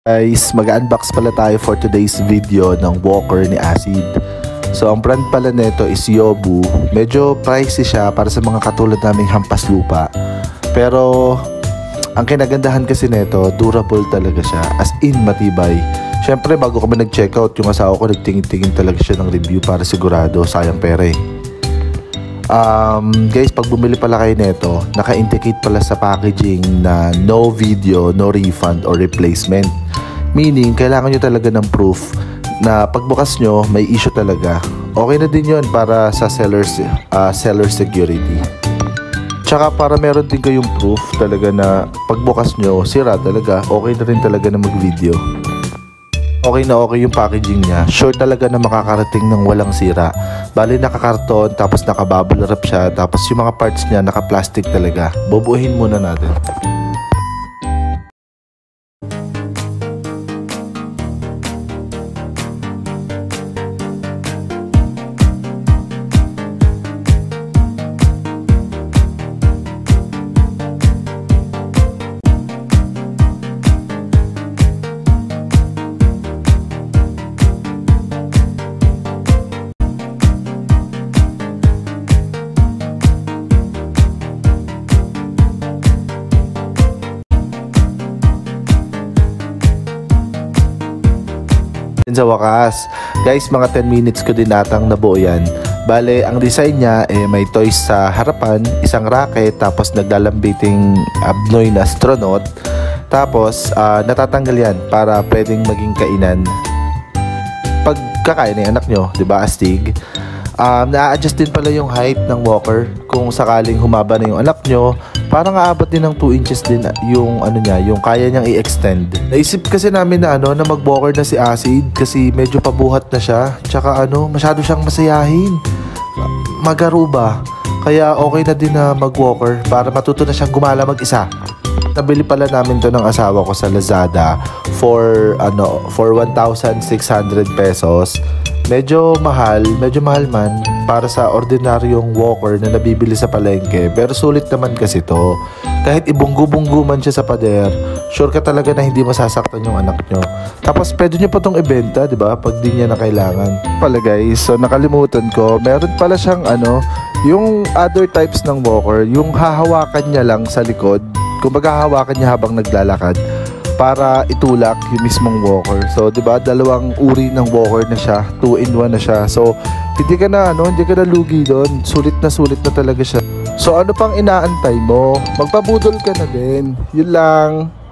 Guys, mag-unbox pala tayo for today's video ng walker ni Acid. So ang brand pala nito is Yobu. Medyo pricey siya para sa mga katulad naming hampas lupa. Pero ang kinagandahan kasi nito, durable talaga siya. As in matibay. Syempre bago kami nag-check out, yung asawa ko nagtingin-tingin talaga siya ng review para sigurado, sayang pera eh. Guys, pag bumili pala kayo nito, naka-indicate pala sa packaging na no video, no refund or replacement. Meaning, kailangan nyo talaga ng proof na pagbukas nyo, may issue talaga. Okay na din yun para sa seller security. Tsaka para meron din kayong proof talaga na pagbukas nyo, sira talaga. Okay na rin talaga na mag-video. Okay na okay yung packaging niya. Sure talaga na makakarating ng walang sira. Bali nakakarton, tapos nakabubble wrap siya, tapos yung mga parts niya naka-plastic talaga. Bubuuhin muna natin. Sa wakas, guys, mga 10 minutes ko din natang nabuo yan. Bale, ang design niya may toys sa harapan, isang racket, tapos naglalambiting abnoy na astronaut. Tapos natatanggal yan para pwedeng maging kainan pag kakain ng anak nyo, 'di ba, astig? Na-adjust din pala yung height ng walker kung sakaling humaba na yung anak nyo. Parang aabot din ng 2 inches din yung ano niya, yung kaya niyang i-extend. Naisip kasi namin na na mag-walker na si Acid kasi medyo pabuhat na siya. Tsaka masyado siyang masayahin. Magaruba. Kaya okay na din na mag-walker para matuto na siyang gumala mag-isa. Nabili pala namin to ng asawa ko sa Lazada for 1,600 pesos. Medyo mahal man para sa ordinaryong walker na nabibili sa palengke. Pero sulit naman kasi to. Kahit ibunggu-bunggu man siya sa pader, sure ka talaga na hindi masasaktan yung anak nyo. Tapos pwede nyo pa tong ibenta, di ba? Pag di niya na kailangan. Pala guys, so nakalimutan ko, meron pala siyang yung other types ng walker, yung hahawakan niya lang sa likod. Kumbaga hahawakan niya habang naglalakad para itulak yung mismong walker. So, 'di ba, dalawang uri ng walker na siya, 2-in-1 na siya. So, hindi ka na lugi doon. Sulit na talaga siya. So, ano pang inaantay mo? Magpabudol ka na din. Yun lang.